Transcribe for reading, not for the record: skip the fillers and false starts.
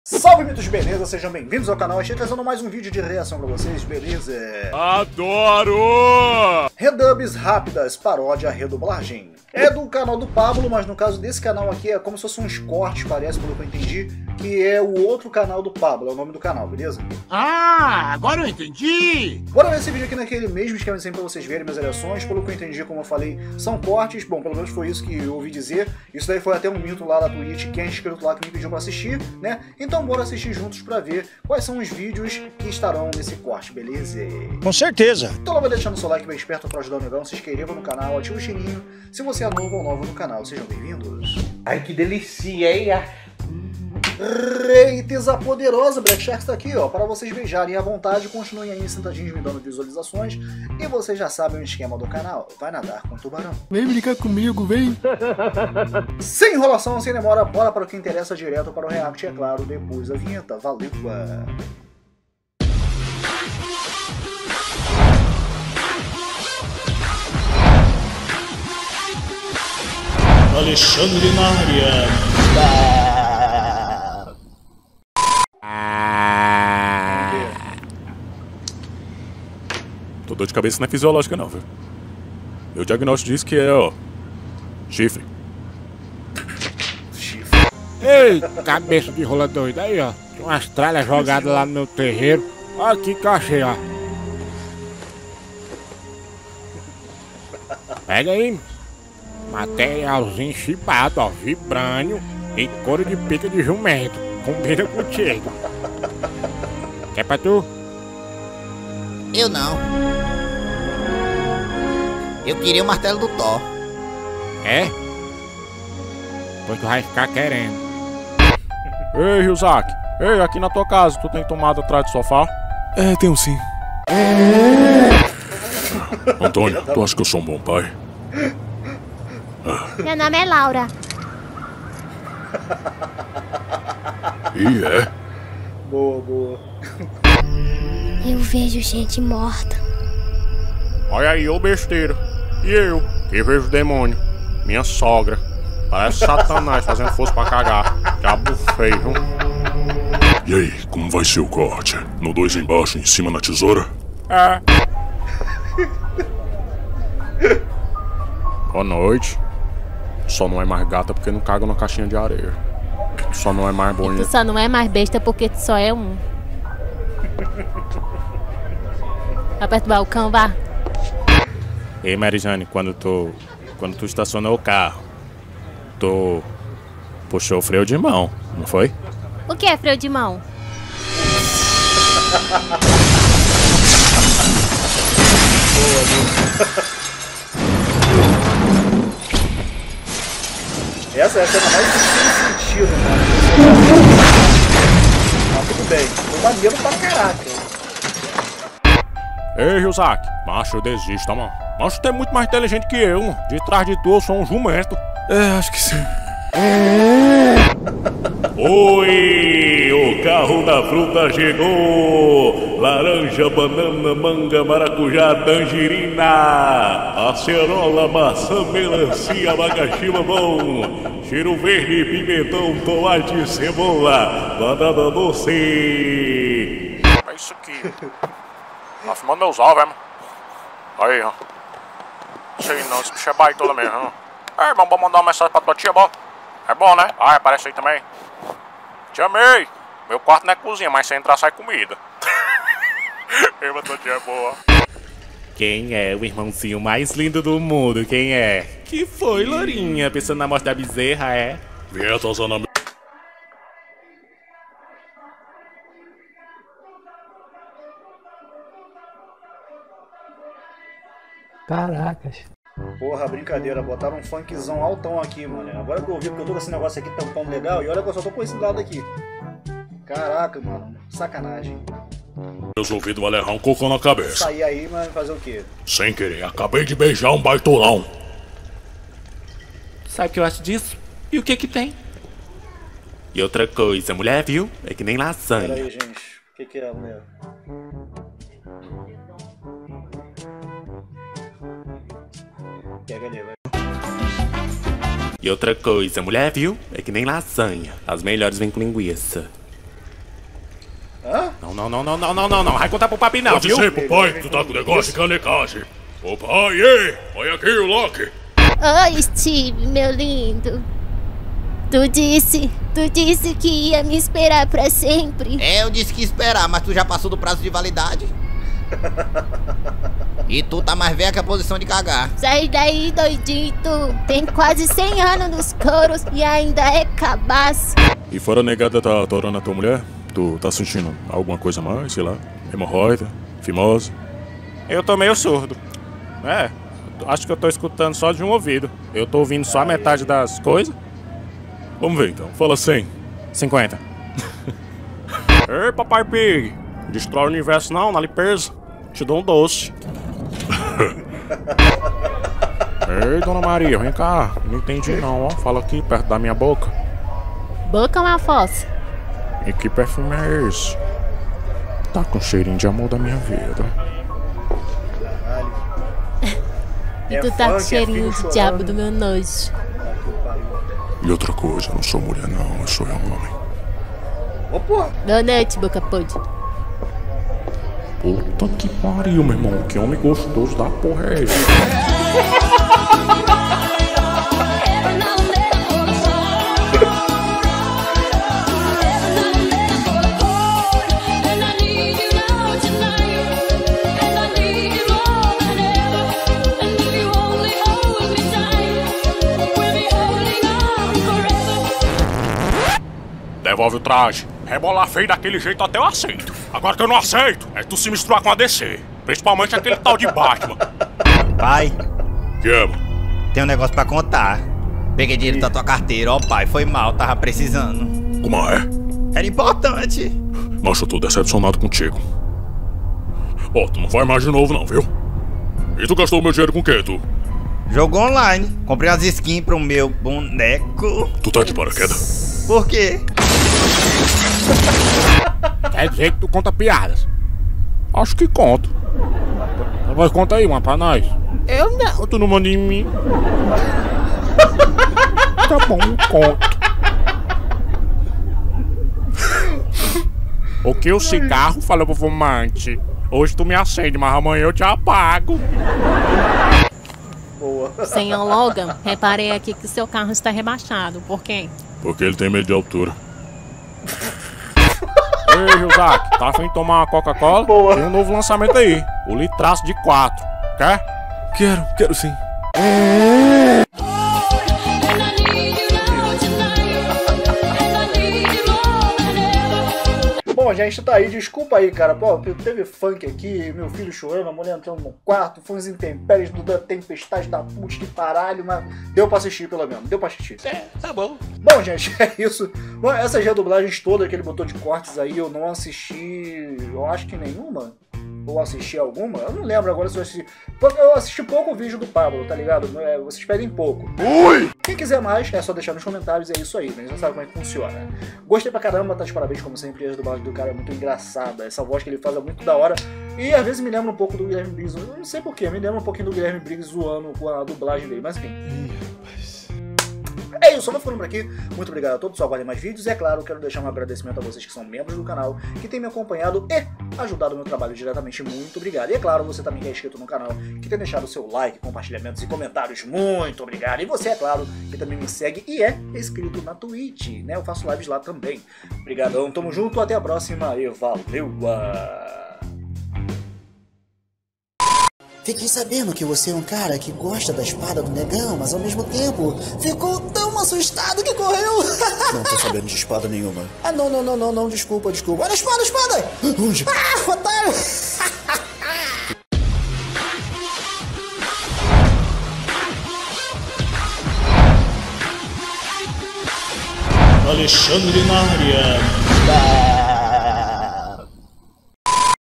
Salve mitos, beleza? Sejam bem-vindos ao canal. Estou trazendo mais um vídeo de reação pra vocês, beleza? Adoro! Redubs rápidas, paródia redublagem. É do canal do Pablo, mas no caso desse canal aqui é como se fosse uns cortes, parece, pelo que eu entendi, que é o outro canal do Pablo, é o nome do canal, beleza? Ah, agora eu entendi! Bora ver esse vídeo aqui naquele mesmo esquema de sempre pra vocês verem minhas reações. Pelo que eu entendi, como eu falei, são cortes. Bom, pelo menos foi isso que eu ouvi dizer. Isso daí foi até um mito lá da Twitch, que é inscrito lá que me pediu pra assistir, né? Então bora assistir juntos pra ver quais são os vídeos que estarão nesse corte, beleza? Com certeza! Então lá vai deixando seu like bem esperto pra ajudar o negão, se inscreva no canal, ativa o sininho se você é novo ou nova no canal. Sejam bem-vindos. Ai, que delícia, hein? Reiteza poderosa, Black Shark tá aqui, ó, para vocês beijarem à vontade. Continuem aí sentadinhos me dando visualizações. E vocês já sabem o esquema do canal, vai nadar com tubarão. Vem brincar comigo, vem! Sem enrolação, sem demora, bora para o que interessa, direto para o react, é claro, depois da vinheta. Valeu! Alexandre na área. Tô dor de cabeça não é fisiológica não, viu? Meu diagnóstico diz que é, ó, chifre. Ei, cabeça de rola doida aí, ó. Tem umas tralhas jogadas lá no meu terreiro. Olha aqui que eu achei, ó. Pega aí. Materialzinho chibado, ó. Vibrânio e couro de pica de jumento. Combina contigo. Quer pra tu? Eu não. Eu queria o martelo do Thor. É? Pois tu vai ficar querendo. Ei, Ryuzaki. Ei, aqui na tua casa, tu tem tomada atrás do sofá? É, tenho sim. Antônio, tu acha que eu sou um bom pai? Meu nome é Laura. E é? Boa, boa. Eu vejo gente morta. Olha aí, ô besteira. E eu, que vejo demônio. Minha sogra. Parece Satanás fazendo força pra cagar. Diabo feio, viu? E aí, como vai ser o corte? No 2 embaixo, em cima na tesoura? É. Boa noite. Só não é mais gata porque não caga na caixinha de areia. Só não é mais Tu bonita. só não é mais besta porque tu só é um. Vai perturbar o cão, vá. Ei, Marijane, quando tu estacionou o carro, tu puxou o freio de mão, não foi? O que é freio de mão? Essa é a cena mais sem sentido, mano. Mas tudo bem, foi maneiro pra caraca. Ei, Ryuzaki, macho, eu desisto, mano. Macho, tu é muito mais inteligente que eu, mano. De trás de tu eu sou um jumento. É, acho que sim. Oi, o carro da fruta chegou. Laranja, banana, manga, maracujá, tangerina, acerola, maçã, melancia, abacaxi, mamão, cheiro verde, pimentão, tomate, cebola, banana doce. É isso aqui. Tá fumando meus ovos, é, mano? Aí, ó. Sei não, esse bicho é baitola mesmo, ó. Ei, irmão, vou mandar uma mensagem pra tua tia, bom? É bom, né? Ah, aparece aí também. Te amei. Meu quarto não é cozinha, mas se entrar, sai comida. Ei, mas tua tia é boa. Quem é o irmãozinho mais lindo do mundo? Quem é? Que foi, Lourinha? Pensando na morte da bezerra, é? Vieta, Zana. Caracas. Porra, brincadeira, botaram um funkzão altão aqui, mano. Agora que eu ouvi, porque eu tô com esse negócio aqui tampando legal, e olha que eu só tô com esse lado aqui. Caraca, mano, sacanagem. Resolvido vai levar um cocô na cabeça. Sair aí, mas fazer o quê? Sem querer, acabei de beijar um baitolão. Sabe o que eu acho disso? E o que que tem? E outra coisa, mulher, viu? É que nem lasanha. Pera aí, gente. O que é, mulher? Pega ali, vai. E outra coisa, mulher, viu? É que nem lasanha. As melhores vêm com linguiça. Hã? Não. Vai contar pro papi não, Pode viu? ser, papai, tu tá com negócio de canecagem. Ô pai, ei, olha aqui o Loki. Oi, Steve, meu lindo. Tu disse que ia me esperar pra sempre. Eu disse que ia esperar, mas tu já passou do prazo de validade. E tu tá mais velha que a posição de cagar. Sai daí, doidinho, tu. Tem quase 100 anos nos coros e ainda é cabaço. E fora a negada tá adorando a tua mulher? Tu tá sentindo alguma coisa a mais, sei lá? Hemorroida? Fimose? Eu tô meio surdo. Acho que eu tô escutando só de um ouvido. Eu tô ouvindo só a metade das coisas. Vamos ver então, fala 100. 50. Ei, papai Pig. Destrói o universo não, na limpeza. Te dou um doce. Ei, dona Maria, vem cá. Não entendi não, ó. Fala aqui, perto da minha boca. Boca ou uma fossa? E que perfume é esse? Tá com cheirinho de amor da minha vida. E tu tá com cheirinho de diabo do meu nojo. E outra coisa, eu não sou mulher não, eu sou homem. Ô, porra. Boa noite, boca podre. Puta que pariu, meu irmão. Que homem gostoso da porra é esse? Devolve o traje. Rebolar feio daquele jeito até eu aceito. Agora que eu não aceito, é tu se misturar com a DC. Principalmente aquele tal de Batman. Pai, Que é, mano? tem um negócio pra contar. Peguei dinheiro da tua carteira, ó pai, foi mal, tava precisando. Como é? Era importante. Mas eu tô decepcionado contigo. Ó, tu não vai mais de novo não, viu? E tu gastou meu dinheiro com o quê, tu? Jogo online, comprei as skins pro meu boneco. Tu tá de paraquedas? Por quê? Quer dizer que tu conta piadas? Acho que conto. Mas conta aí uma pra nós. Eu não. Tu não manda em mim. Tá bom, conto. O que o cigarro falou pro fumante? Hoje tu me acende, mas amanhã eu te apago. Boa. Senhor Logan, reparei aqui que seu carro está rebaixado. Por quê? Porque ele tem medo de altura. Ei, Josaki, tá afim de tomar uma Coca-Cola? Boa. Tem um novo lançamento aí. O litraço de 4. Quer? Quero sim. Bom, gente, tá aí. Desculpa aí, cara. Pô, teve funk aqui, meu filho chorando, a mulher entrando no quarto, foi uns intempéries da tempestade da puta de caralho, mas deu pra assistir pelo menos. Deu pra assistir. Tá bom. Bom, gente, é isso. Bom, essas redublagens todas que ele botou de cortes aí, eu não assisti, eu acho que nenhuma. Ou assisti alguma? Eu não lembro agora se eu assisti. Eu assisti pouco o vídeo do Pablo, tá ligado? Vocês pedem pouco. Oi! Quem quiser mais, é só deixar nos comentários, é isso aí, né? Já sabe como é que funciona. Gostei pra caramba, tá de parabéns, como sempre, a dublagem do cara é muito engraçada. Essa voz que ele faz é muito da hora. E às vezes me lembra um pouco do Guilherme Briggs. Eu não sei porquê, me lembra um pouquinho do Guilherme Briggs zoando com a dublagem dele, mas enfim. É isso, eu vou ficando por aqui. Muito obrigado a todos, só aguardem mais vídeos. E é claro, quero deixar um agradecimento a vocês que são membros do canal, que têm me acompanhado e ajudado o meu trabalho diretamente. Muito obrigado. E é claro, você também que é inscrito no canal, que tem deixado o seu like, compartilhamentos e comentários. Muito obrigado. E você, é claro, que também me segue e é inscrito na Twitch, né? Eu faço lives lá também. Obrigadão, tamo junto, até a próxima e valeu! Fiquei sabendo que você é um cara que gosta da espada do negão, mas ao mesmo tempo ficou tão assustado que correu. Não tô sabendo de espada nenhuma. Ah, não, desculpa. Olha a espada! Onde? Ah, otário! Alexandre na área.